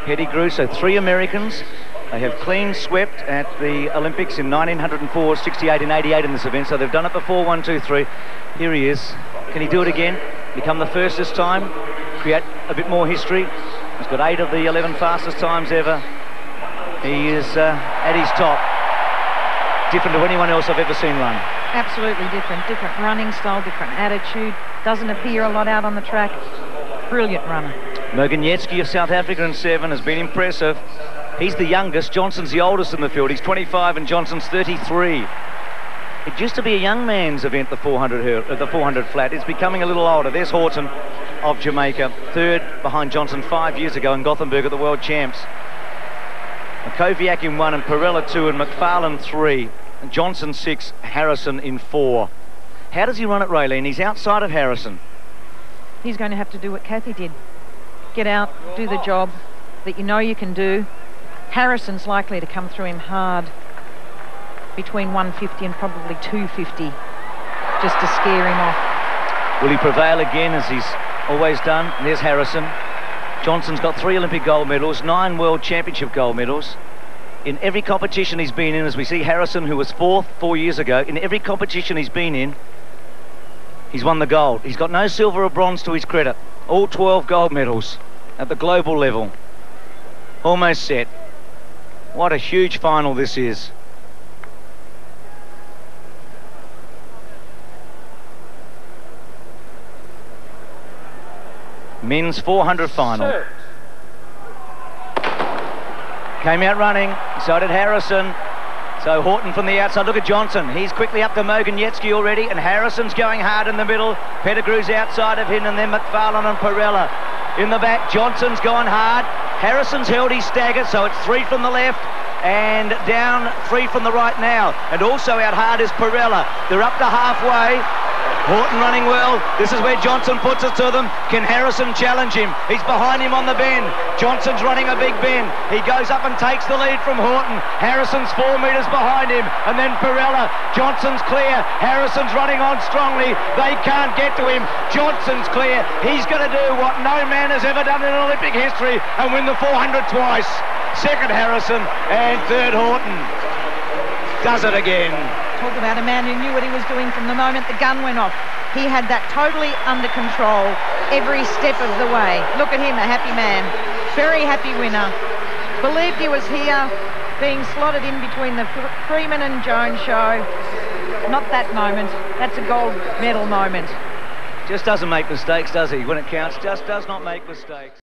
Pettigrew, so 3 Americans. They have clean swept at the Olympics in 1904, 68 and 88 in this event, so they've done it before. 1, 2, 3. Here he is. Can he do it again? Become the first this time? Create a bit more history? He's got 8 of the 11 fastest times ever. He is at his top. Different to anyone else I've ever seen run. Absolutely different. Different running style, different attitude. Doesn't appear a lot out on the track. Brilliant runner. Mokganyetsi of South Africa in 7 has been impressive. He's the youngest. Johnson's the oldest in the field. He's 25 and Johnson's 33. It used to be a young man's event, the 400 flat. It's becoming a little older. There's Haughton of Jamaica, 3rd behind Johnson 5 years ago in Gothenburg at the World Champs. Mackowiak in 1 and Parrela 2 and McFarlane 3. And Johnson 6, Harrison in 4. How does he run it, Raylene? He's outside of Harrison. He's going to have to do what Kathy did. Get out, do the job that you know you can do. Harrison's likely to come through him hard between 150 and probably 250 just to scare him off. Will he prevail again as he's always done? And there's Harrison. Johnson's got 3 Olympic gold medals, 9 World Championship gold medals. In every competition he's been in, as we see Harrison, who was 4th 4 years ago, in every competition he's been in, he's won the gold. He's got no silver or bronze to his credit. All 12 gold medals at the global level. Almost set. What a huge final this is. Men's 400 final. Came out running, so did Harrison. So Haughton from the outside. Look at Johnson. He's quickly up to Mokganyetsi already, and Harrison's going hard in the middle. Pettigrew's outside of him, and then McFarlane and Parrela. In the back, Johnson's gone hard. Harrison's held his stagger, so it's 3 from the left and down 3 from the right now. And also out hard is Parrela. They're up to halfway. Haughton running well. This is where Johnson puts it to them. Can Harrison challenge him? He's behind him on the bend. Johnson's running a big bend. He goes up and takes the lead from Haughton. Harrison's 4 metres behind him. And then Parrela. Johnson's clear. Harrison's running on strongly. They can't get to him. Johnson's clear. He's going to do what no man has ever done in Olympic history and win the 400 twice. 2nd Harrison and 3rd Haughton. Does it again. Talk about a man who knew what he was doing from the moment the gun went off. He had that totally under control every step of the way. Look at him, a happy man. Very happy winner. Believed he was here, being slotted in between the Freeman and Jones show. Not that moment. That's a gold medal moment. Just doesn't make mistakes, does he? When it counts, just does not make mistakes.